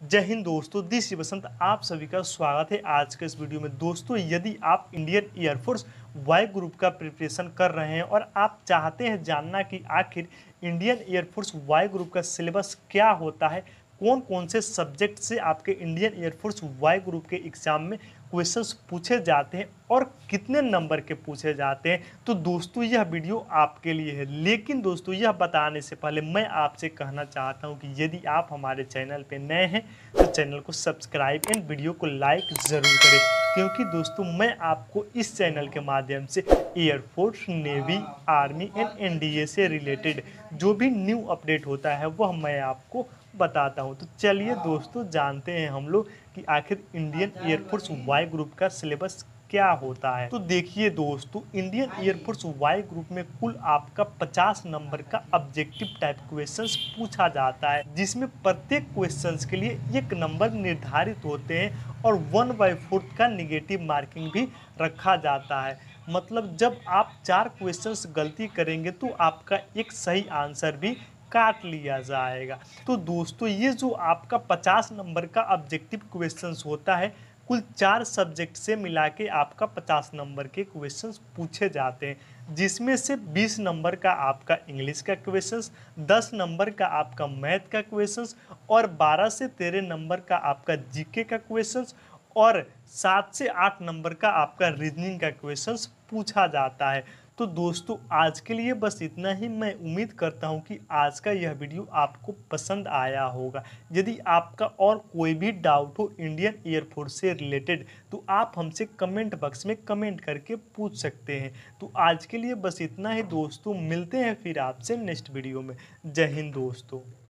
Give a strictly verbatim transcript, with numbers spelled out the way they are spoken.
जय हिंद दोस्तों, दिस बसंत आप सभी का स्वागत है आज के इस वीडियो में। दोस्तों, यदि आप इंडियन एयरफोर्स वाई ग्रुप का प्रिपरेशन कर रहे हैं और आप चाहते हैं जानना कि आखिर इंडियन एयरफोर्स वाई ग्रुप का सिलेबस क्या होता है, कौन कौन से सब्जेक्ट से आपके इंडियन एयरफोर्स वाई ग्रुप के एग्जाम में क्वेश्चंस पूछे जाते हैं और कितने नंबर के पूछे जाते हैं, तो दोस्तों यह वीडियो आपके लिए है। लेकिन दोस्तों, यह बताने से पहले मैं आपसे कहना चाहता हूं कि यदि आप हमारे चैनल पे नए हैं तो चैनल को सब्सक्राइब एंड वीडियो को लाइक ज़रूर करें, क्योंकि दोस्तों मैं आपको इस चैनल के माध्यम से air force, navy, army and NDA से रिलेटेड जो भी न्यू अपडेट होता है वह मैं आपको बताता हूं। तो चलिए दोस्तों, जानते हैं हम लोग कि आखिर इंडियन एयरफोर्स वाई ग्रुप का सिलेबस क्या होता है। तो देखिए दोस्तों, इंडियन एयरफोर्स वाई ग्रुप में कुल आपका पचास नंबर का ऑब्जेक्टिव टाइप क्वेश्चंस पूछा जाता है, जिसमें प्रत्येक क्वेश्चंस के लिए एक नंबर निर्धारित होते हैं और वन बाई फोर्थ का निगेटिव मार्किंग भी रखा जाता है। मतलब जब आप चार क्वेश्चंस गलती करेंगे तो आपका एक सही आंसर भी काट लिया जाएगा। तो दोस्तों, ये जो आपका पचास नंबर का ऑब्जेक्टिव क्वेश्चंस होता है, कुल चार सब्जेक्ट से मिला के आपका पचास नंबर के क्वेश्चंस पूछे जाते हैं, जिसमें से बीस नंबर का आपका इंग्लिश का क्वेश्चंस, दस नंबर का आपका मैथ का क्वेश्चंस और बारह से तेरह नंबर का आपका जीके का क्वेश्चंस और सात से आठ नंबर का आपका रीजनिंग का क्वेश्चंस पूछा जाता है। तो दोस्तों, आज के लिए बस इतना ही। मैं उम्मीद करता हूं कि आज का यह वीडियो आपको पसंद आया होगा। यदि आपका और कोई भी डाउट हो इंडियन एयरफोर्स से रिलेटेड तो आप हमसे कमेंट बॉक्स में कमेंट करके पूछ सकते हैं। तो आज के लिए बस इतना ही दोस्तों, मिलते हैं फिर आपसे नेक्स्ट वीडियो में। जय हिंद दोस्तों।